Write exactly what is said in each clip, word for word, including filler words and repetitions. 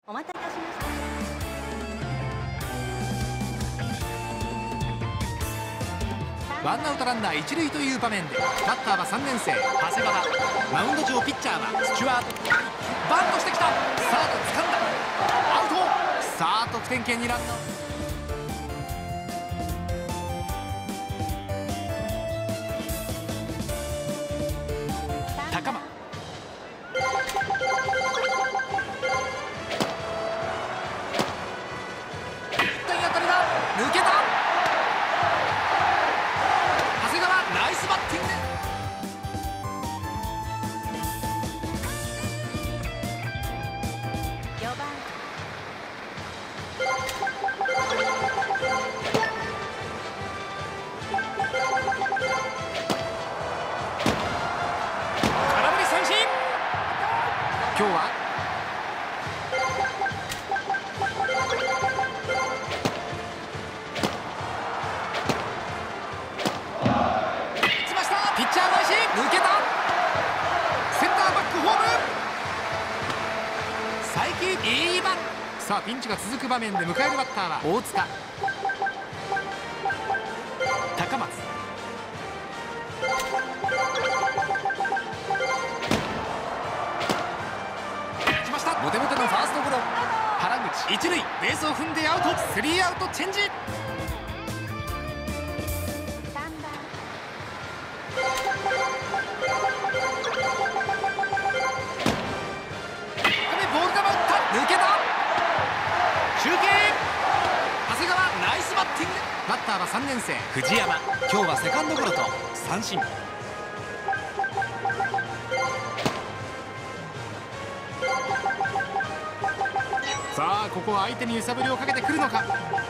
お待たせいたしました。 ワンアウトランナー一塁という場面でバッターはさんねん生長谷川。マウンド上ピッチャーはスチュワート。バントしてきた。サード掴んだ。アウト。さあ得点圏にランナー。高間。一点当たりだ。抜けた。長谷川ナイスバッティング。 よばん空振り三振。今日は打ちました。ピッチャー返し抜けた。センターバックホーム。才木いいバット。さあピンチが続く場面で迎えるバッターは大塚。高松。来ました。ボテボテのファーストゴロ。原口一塁ベースを踏んでアウト。スリーアウトチェンジ。 さんばんボール球打った。抜けた。中継。長谷川ナイスバッティング。バッターはさんねん生藤山。今日はセカンドゴロと三振。さあここは相手に揺さぶりをかけてくるのか。バッ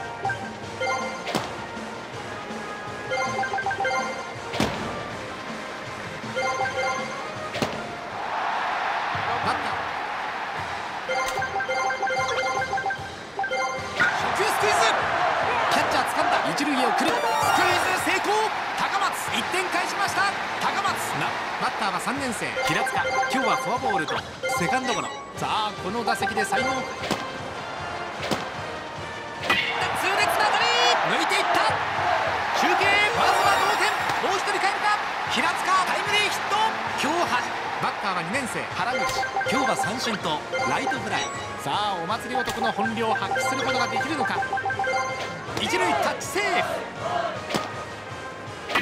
ター初球スクイズ。キャッチャー掴んだ。一塁へ送る。スクイズ成功。高松いってん返しました。高松な。バッターはさんねん生平塚。今日はフォアボールとセカンドゴロ。さあこの打席で才能。痛烈な当たり。抜いていった。中継。まずは同点。もう一人帰るか。平塚タイムリーヒット。今日はバッターはにねん生原口。今日は三振とライトフライ。さあお祭り男の本領を発揮することができるのか。一塁タッチセーフ。内角ボール球打った。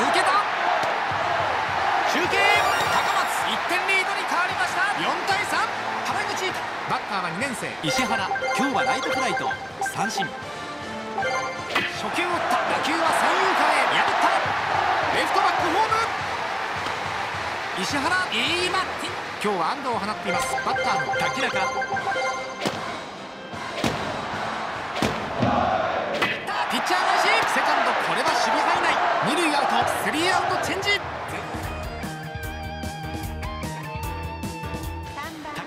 抜けた。中継。高松いってんリードに変わりました。よんたいさん。原口。バッターはにねん生石原。今日はライトフライと三振。初球を打った。打球は三遊間へ破った。レフトバックホーム。石原いいバッティング。今日は安打を放っています。バッターの滝中。ピッチャー返し。セカンドこれは守備範囲内。二塁アウト。スリーアウトチェンジ。 さんばん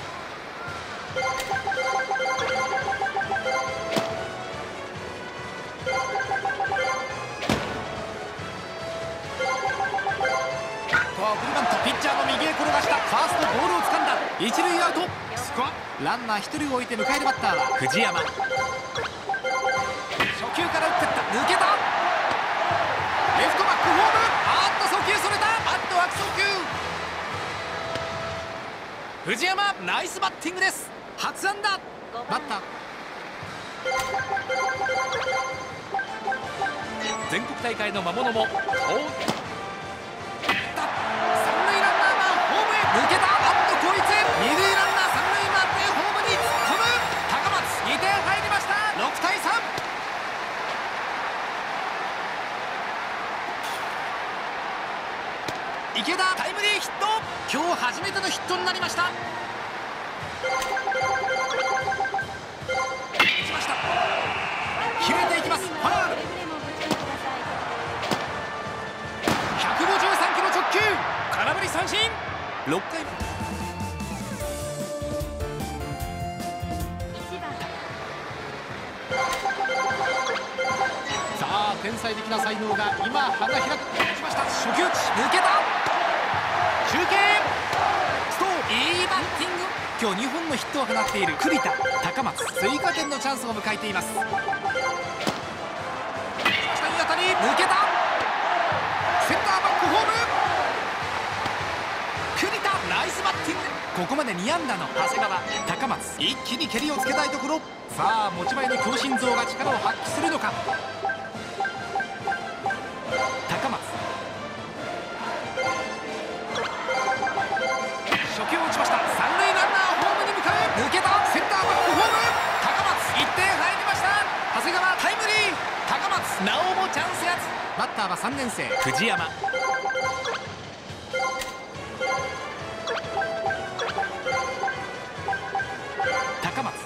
ここは送りバント。ピッチャーの右へ転がした。ファーストボールを掴んだ。一塁アウト。スコアランナー一人を置いて迎えるバッターは藤山。初球から打っていった。抜けた。レフトバックホーム。あーっと送球それた。バット悪送球。藤山ナイスバッティングです。初安打。バッター全国大会の魔物もお三塁ランナーがホームへ抜けた。あっとこいつ二塁ランナー三塁回ってホームに突っ込む。高松にてん入りました。ろくたいさん。池田タイムリーヒット。今日初めてのヒットになりました。打ちました。決めていきます。ファウル。 くれぐれもご注意ください。 ひゃくごじゅうさんキロ直球。空振り三振。ろっかいめ。 いちばんさあ天才的な才能が今花開く。打ちました。初球打ち抜けた。中継。ストーいいバッティング。 今日にほんのヒットを放っている栗田。高松追加点のチャンスを迎えています。下に当たり抜けた。センターバックホーム。栗田ナイスバッティング。ここまでに安打の長谷川。高松一気に蹴りをつけたいところ。さあ持ち前の強心臓が力を発揮するのか。高松初球を打ちました。三塁ランナーホームに向かう。抜けた。センターバックホーム。高松いってん入りました。長谷川タイムリー。高松なおもチャンスやつ。バッターはさんねん生藤山。高松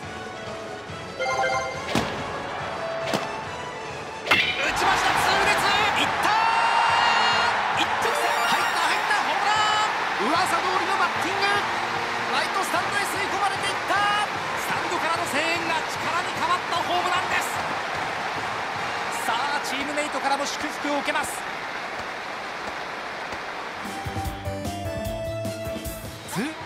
打ちました。痛烈いった。一直線入った入ったホームラン。噂通りのバッティング。ライトスタンドへ吸い込まれていった。スタンドからの声援が力に変わったホームランです。さあチームメイトからも祝福を受けます。ツー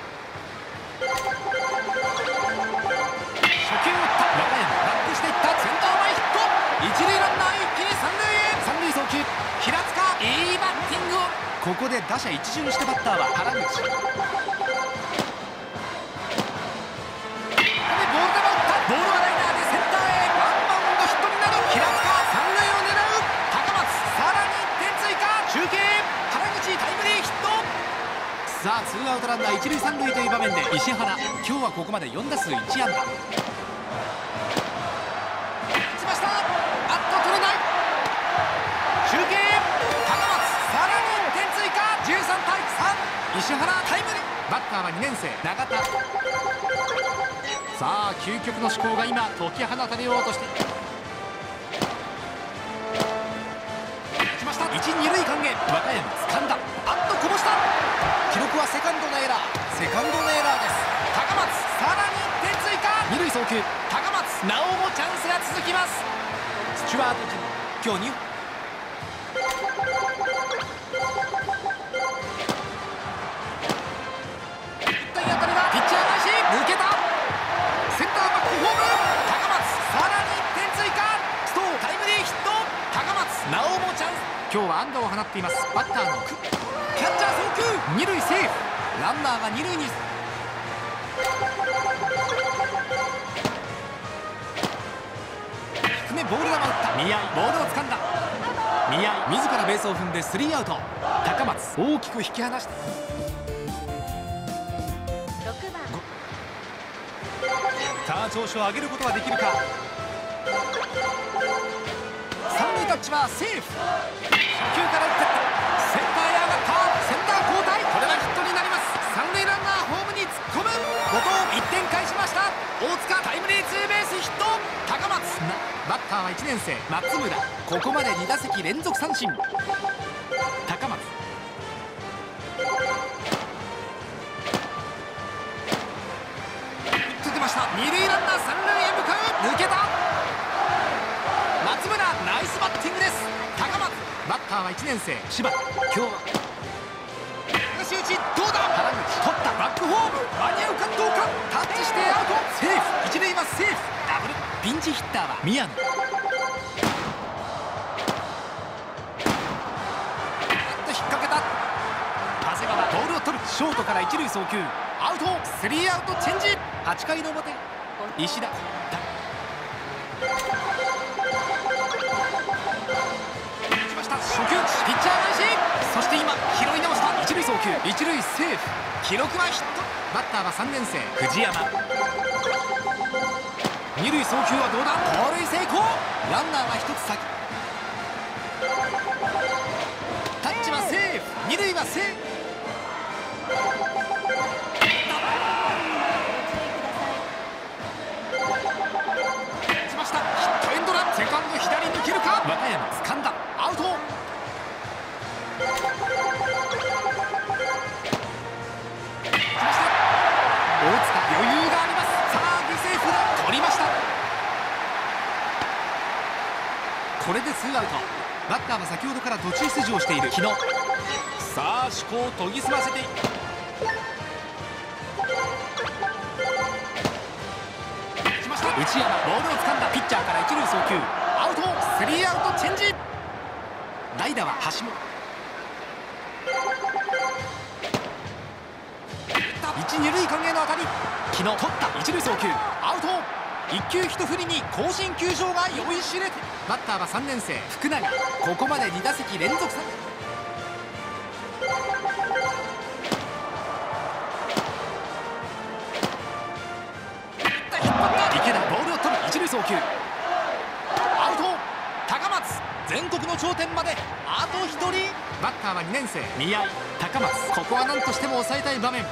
初球を打った。中山バックしていった。センター前ヒット。一塁ランナー一気に三塁へ。三塁送球。平塚いいバッティングを。ここで打者一巡してバッターは原口。ボール球を打った。ボールはライナーでセンターへ。ワンバウンドヒットになる。平塚三塁を狙う。高松さらにいってん追加。中継原口タイムリーヒット。さあツーアウトランナー一塁三塁という場面で石原。今日はここまでよん打数いち安打。打ちました。あっと取れない。中継高松さらにいってん追加。じゅうさんたいさん。石原タイムリー。バッターはにねん生永田。さあ究極の思考が今解き放たれようとして打ちました。一二塁間へ。和歌山掴んだ。あっとこぼした。記録はセカンドのエラー。セカンドのエラーです。高松さらにいってん追加。二塁送球。高松なおもチャンスが続きます。スチュワート今日に一体当たりはピッチャー返し抜けた。センターバックホーム。高松さらにいってん追加。ストータイムリーヒット。高松なおもチャンス。今日は安打を放っていますバッターの久。キャッチャー送球。二塁セーフ。ランナーが二塁に。低めボール球を打った。宮井ボールを掴んだ。宮井自らベースを踏んでスリーアウト。高松大きく引き離した。 ろくばんさあ調子を上げることができるか。三塁タッチはセーフ。初球から打っていった。センターへ上がった。センター交代。これはヒットになります。三塁ランナーホームに突っ込む。後藤いってん返しました。大塚タイムリーツーベースヒット。高松バッターはいちねん生松村。ここまでに打席連続三振。高松打って出ました。二塁ランナー三塁へ向かう。抜けた。松村ナイスバッティングです。高松バッターはいちねん生柴田。今日は打ち打ちどうだ。原口取った。バックホーム間に合うかどうか。タッチしてアウト。セーフ。一塁はセーフ。ダブル。ピンチヒッターは宮野。あっと引っ掛けた。長谷川ボールを取る。ショートから一塁送球アウト。スリーアウトチェンジ。はちかいの表石田。初球ピッチャー返し。そして今拾い直した。一塁送球一塁セーフ。記録はヒット。バッターはさんねん生藤山。二塁送球はどうだ。盗塁成功。ランナーはひとつ先。タッチはセーフ。二塁はセーフ。打ちました。ヒットエンドラン。セカンド左抜けるか。和歌山掴んだ。アウト。大塚余裕があります。さあ犠牲フライ取りました。これでツーアウト。バッターは先ほどから途中出場している日野。さあ思考を研ぎ澄ませていく。 内山ボールを掴んだ。ピッチャーから一塁送球アウト。スリーアウトチェンジ。代打は橋本。一二塁間への当たり。昨日取った一塁送球アウト。一球一振りに甲子園球場が酔いしれて。バッターはさんねん生福永。ここまでに打席連続三振。池田ボールを取る。一塁送球アウト。高松全国の頂点まであとひとり。バッターはにねん生宮井。高松ここは何としても抑えたい場面。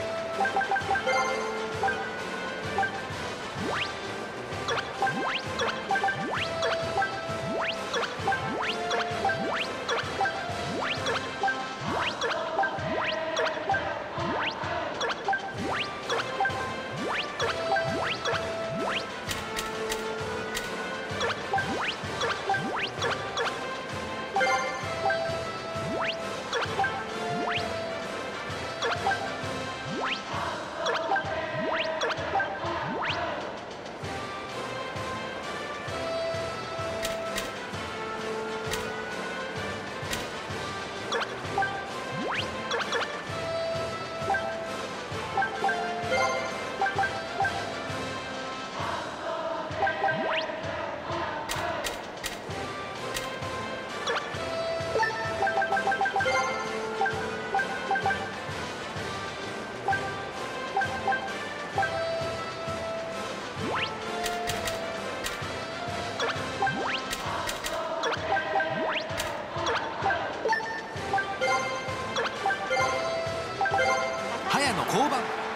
早野降板。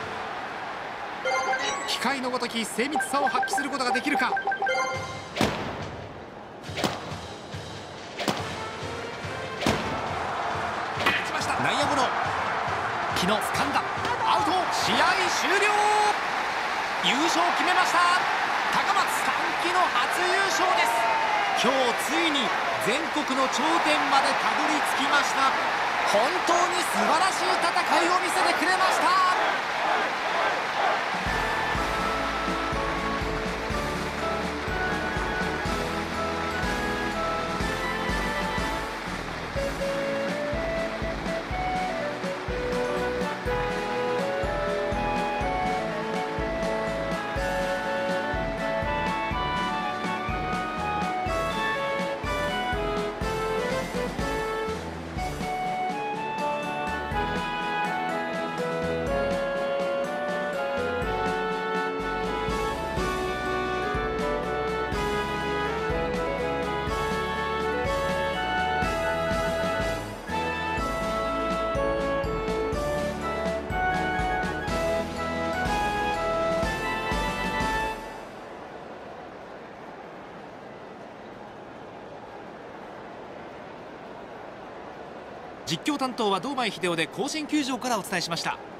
機械のごとき精密さを発揮することができるか。打ちました。内野ゴロ。昨日掴んだアウト。試合終了。優勝決めました。高松歓喜の初優勝です。今日ついに全国の頂点までたどり着きました。本当に素晴らしい戦いを見せてくれました。実況担当は堂前秀夫で甲子園球場からお伝えしました。